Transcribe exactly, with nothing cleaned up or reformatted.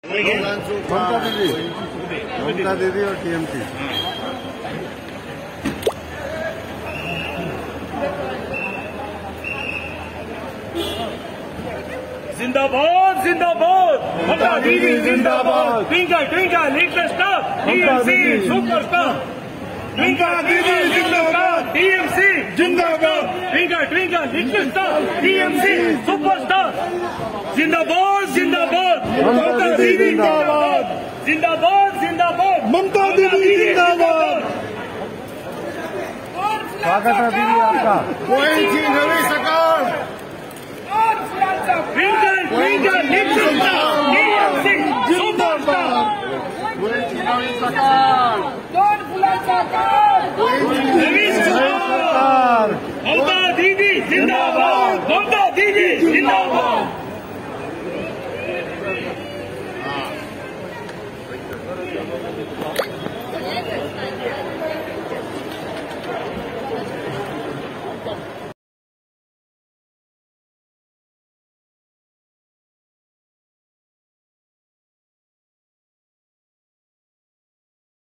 ममता दीदी ममता दीदी और टीएमसी। जिंदाबाद जिंदाबाद ममता दीदी जिंदाबाद। Twinkle twinkle little star TMC superstar. Twinkle दीदी जिंदाबाद टीएमसी जिंदाबाद। Twinkle twinkle little star TMC superstar. जिंदाबाद जिंदाबाद ममता दीदी जिंदाबाद। जिंदाबाद जिंदाबाद ममता दीदी जिंदाबाद। स्वागत है दीदी आपका। कोई थी नवी सरकार। Twinkle twinkle little star TMC superstar. कोई थी नवी सरकार। कौन बुला सरकार? नवी सरकार। ममता दीदी जिंदाबाद। ममता दीदी जिंदाबाद।